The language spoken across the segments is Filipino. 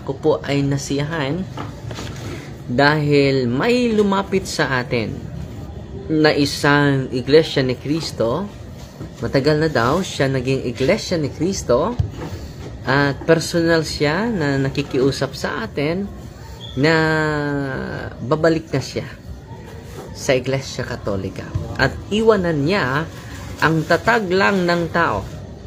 ako po ay nasiyahan dahil may lumapit sa atin na isang Iglesia ni Cristo. Matagal na daw siya naging Iglesia ni Cristo at personal siya na nakikiusap sa atin na babalik na siya sa Iglesia Katolika at iwanan niya ang tatag lang ng tao.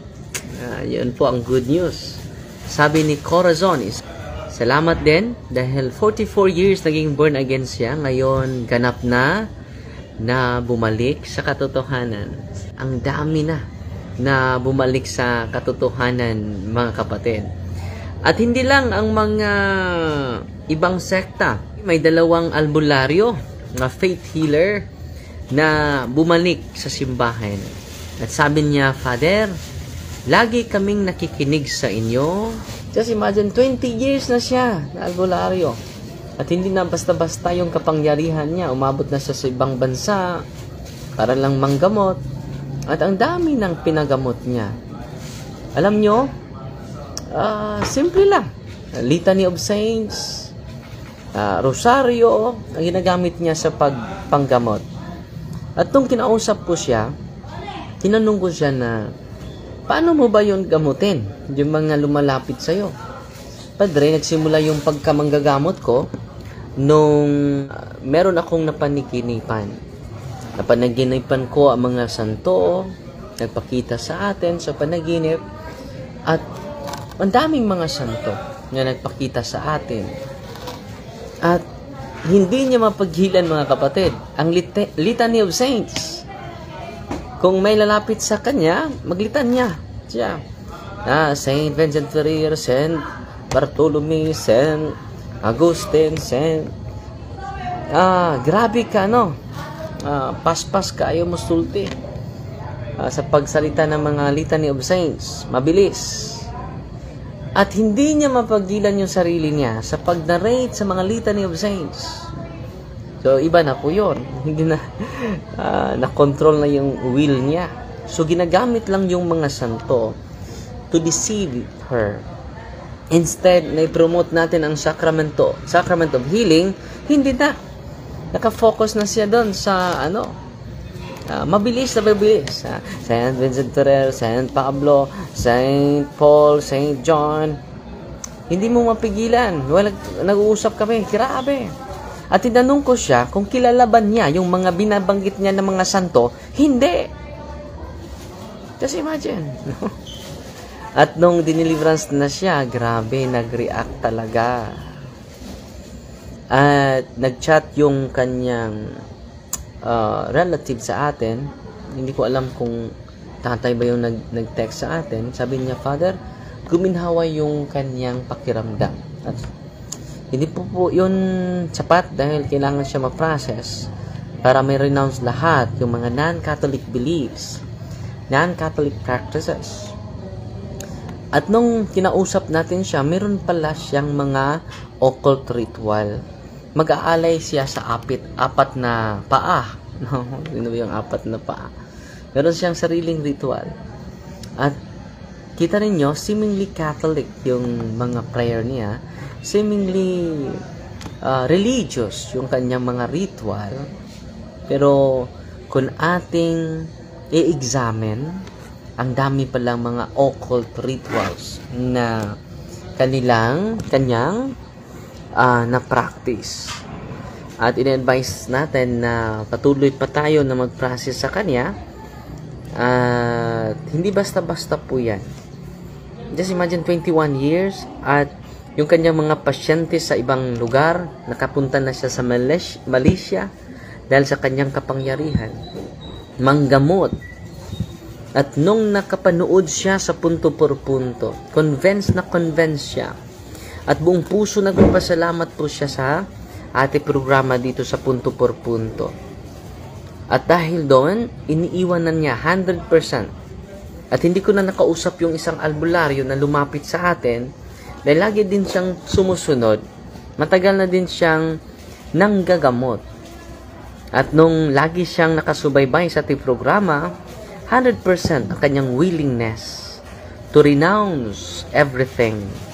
Yun po ang good news. Sabi ni Corazon, salamat din dahil 44 years naging born again siya. Ngayon ganap na bumalik sa katotohanan. Ang dami na bumalik sa katotohanan, mga kapatid. At hindi lang ang mga ibang sekta. May dalawang albularyo na faith healer na bumalik sa simbahan. At sabi niya, Father, lagi kaming nakikinig sa inyo. Just imagine, 20 years na siya na albularyo. At hindi na basta-basta yung kapangyarihan niya. Umabot na siya sa ibang bansa para lang manggamot. At ang dami ng pinagamot niya. Alam nyo, simple lang. Litany of Saints, Rosario, ang ginagamit niya sa panggamot. At nung kinausap ko siya, tinanong ko siya na, paano mo ba yun gamutin? Yung mga lumalapit sa'yo. Padre, nagsimula yung pagkamanggagamot ko nung meron akong napanikinipan. Napanaginipan ko ang mga santo, nagpakita sa atin sa panaginip, at ang daming mga santo na nagpakita sa atin. At hindi niya mapaghilan, mga kapatid, ang Litany of Saints. Kung may lalapit sa kanya, maglitan niya siya. Saint Vincent Ferrer, Saint Bartolome, Saint Agustin, Saint... grabe ka, no? Paspas ka, ayaw mo sulti. Sa pagsalita ng mga Litany of Saints, mabilis. At hindi niya mapagdilan yung sarili niya sa pag-narrate sa mga Litany of Saints. So, iba na po yun. Hindi na, na-control na yung will niya. So, ginagamit lang yung mga santo to deceive her. Instead, na-promote natin ang sacrament of healing, hindi na. Naka-focus na siya doon sa, mabilis na mabilis. Saint Vincent Ferrer, Saint Pablo, Saint Paul, Saint John. Hindi mo mapigilan. Nag-uusap kami. Grabe. At tinanong ko siya kung kilala ba niya yung mga binabanggit niya ng mga santo. Hindi. Just imagine. At nung diniliverance na siya, grabe, nag-react talaga. At nag-chat yung kanyang relative sa atin. Hindi ko alam kung tatay ba yung nag-text sa atin. Sabi niya, Father, guminhawa yung kanyang pakiramdam. At hindi po yun sapat dahil kailangan siya ma-process para may renounce lahat yung mga non-Catholic beliefs, non-Catholic practices. At nung kinausap natin siya, meron pala siyang mga occult ritual. Mag-aalay siya sa apat na paa. No? Yun yung apat na paa. Meron siyang sariling ritual. At kita ninyo, seemingly Catholic yung mga prayer niya. Seemingly religious yung kanyang mga ritual. Pero kung ating i-examine, ang dami palang mga occult rituals na kanyang na-practice. At in-advise natin na patuloy pa tayo na mag-process sa kanya. At hindi basta-basta po yan. Just imagine 21 years at yung kanyang mga pasyente sa ibang lugar, nakapunta na siya sa Malaysia dahil sa kanyang kapangyarihan. Manggamot. At nung nakapanood siya sa punto por punto, convinced siya. At buong puso nagpapasalamat po siya sa ating programa dito sa punto por punto. At dahil doon, iniiwanan niya 100%. At hindi ko na nakausap yung isang albularyo na lumapit sa atin dahil lagi din siyang sumusunod. Matagal na din siyang nanggagamot. At nung lagi siyang nakasubaybay sa ating programa, 100% ang kanyang willingness to renounce everything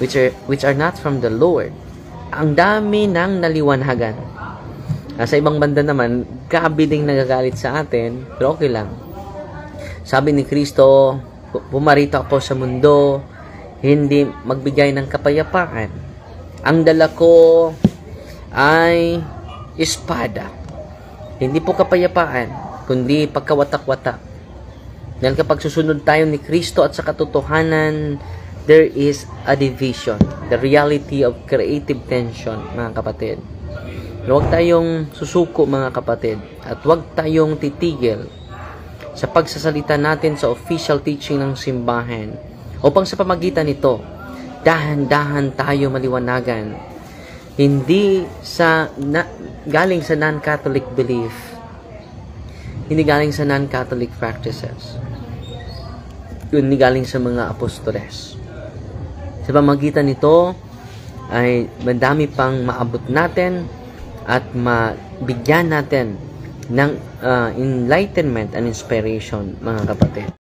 which are not from the Lord. Ang dami ng naliwanagan. Sa ibang banda naman, grabe ding nagagalit sa atin, pero okay lang. Sabi ni Kristo, pumarito ako sa mundo, hindi magbigay ng kapayapaan. Ang dala ko ay espada. Hindi po kapayapaan, kundi pagkawatak-watak. Dahil kapag susunod tayo ni Kristo at sa katotohanan, there is a division. The reality of creative tension, mga kapatid. Huwag tayong susuko, mga kapatid. At huwag tayong titigil sa pagsasalita natin sa official teaching ng simbahan. Upang sa pamagitan nito, dahan-dahan tayo maliwanagan. Hindi galing sa non-Catholic belief. Hindi galing sa non-Catholic practices. Hindi galing sa mga apostoles. Sa pamagitan nito, ay madami pang maabot natin at mabigyan natin ng enlightenment and inspiration, mga kapatid.